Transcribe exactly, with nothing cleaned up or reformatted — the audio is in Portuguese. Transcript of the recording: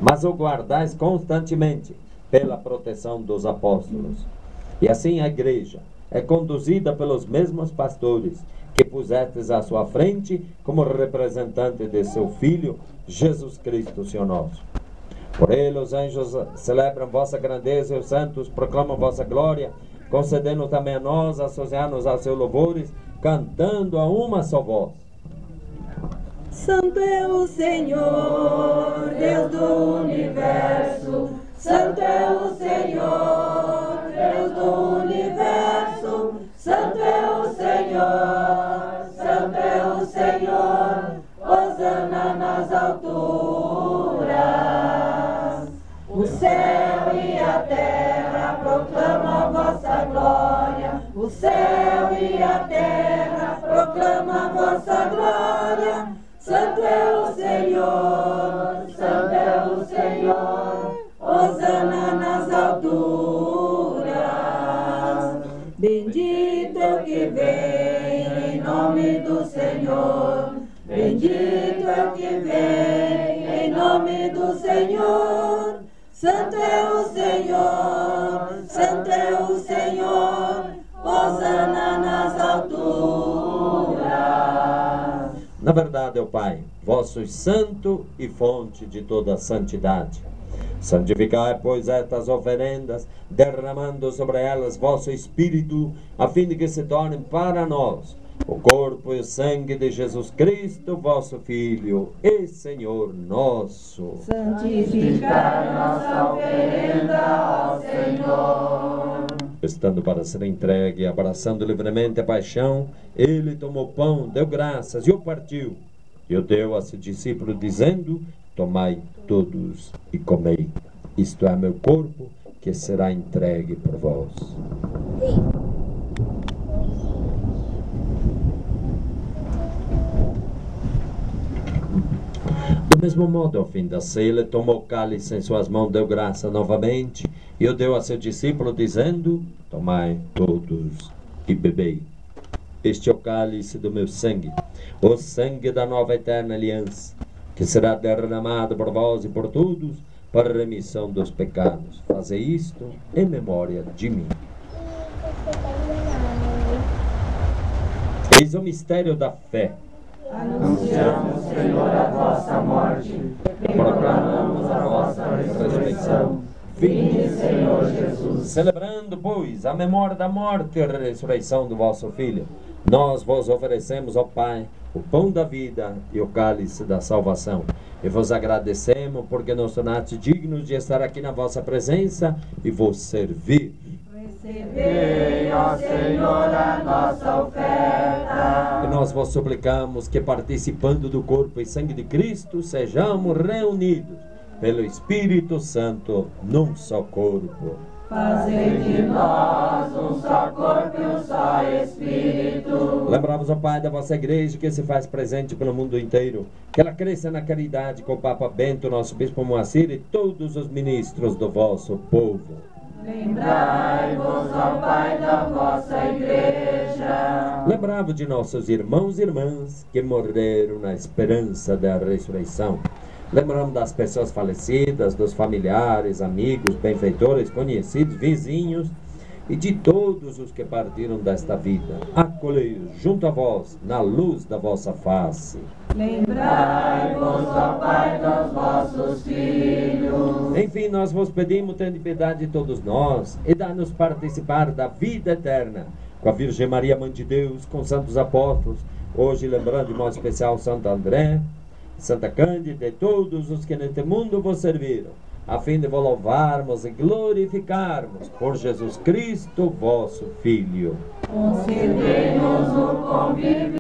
mas o guardais constantemente pela proteção dos apóstolos. E assim a igreja é conduzida pelos mesmos pastores que pusestes à sua frente como representante de seu Filho, Jesus Cristo, Senhor nosso. Por ele os anjos celebram vossa grandeza e os santos proclamam vossa glória, concedendo também a nós associar-nos a seus louvores, cantando a uma só voz. Santo é o Senhor, Deus do universo. Santo é o Senhor, Deus do universo. Santo é o Senhor, Santo é o Senhor. Hosana nas alturas. O céu e a terra proclamam a vossa glória. O céu e a terra proclamam a vossa glória. Santo é o Senhor, Santo é o Senhor. Hosana nas alturas. Bendito é o que vem em nome do Senhor. Bendito é o que vem em nome do Senhor. Santo é o Senhor, Santo é o Senhor. Hosana nas alturas. Na verdade, ó Pai, vós sois santo e fonte de toda a santidade. Santificai, pois, estas oferendas, derramando sobre elas vosso Espírito, a fim de que se tornem para nós o corpo e o sangue de Jesus Cristo, vosso Filho e Senhor nosso. Santificai nossa oferenda, ó Senhor. Estando para ser entregue, abraçando livremente a paixão, ele tomou pão, deu graças e o partiu. E o deu a seu discípulo, dizendo: tomai todos e comei. Isto é meu corpo, que será entregue por vós. Do mesmo modo, ao fim da ceia, ele tomou o cálice em suas mãos, deu graça novamente, e o deu a seu discípulo, dizendo: tomai todos e bebei. Este é o cálice do meu sangue, o sangue da nova eterna aliança, que será derramado por vós e por todos, para a remissão dos pecados. Fazei isto em memória de mim. Eis o mistério da fé. Anunciamos, Senhor, a vossa morte, e proclamamos a vossa ressurreição. Vinde, Senhor Jesus. Celebrando, pois, a memória da morte e ressurreição do vosso Filho, nós vos oferecemos, ó Pai, o pão da vida e o cálice da salvação. E vos agradecemos porque nos tornaste dignos de estar aqui na vossa presença e vos servir. Recebei, ó Senhor, a nossa oferta. E nós vos suplicamos que, participando do corpo e sangue de Cristo, sejamos reunidos pelo Espírito Santo num só corpo. Fazei de nós um só corpo e um só Espírito. Lembramos, ó Pai, da vossa igreja que se faz presente pelo mundo inteiro. Que ela cresça na caridade com o Papa Bento, nosso Bispo Moacir e todos os ministros do vosso povo. Lembrai-vos, ó Pai, da vossa igreja. Lembramos de nossos irmãos e irmãs que morreram na esperança da ressurreição. Lembramos das pessoas falecidas, dos familiares, amigos, benfeitores, conhecidos, vizinhos e de todos os que partiram desta vida. Acolhei-os junto a vós, na luz da vossa face. Lembrai-vos, ó Pai, dos vossos filhos. Enfim, nós vos pedimos, tende piedade de todos nós e dá-nos participar da vida eterna com a Virgem Maria, Mãe de Deus, com santos apóstolos, hoje lembrando de modo especial Santo André, Santa Cândida e todos os que neste mundo vos serviram, a fim de vos louvarmos e glorificarmos por Jesus Cristo, vosso Filho. Concedei-nos o convívio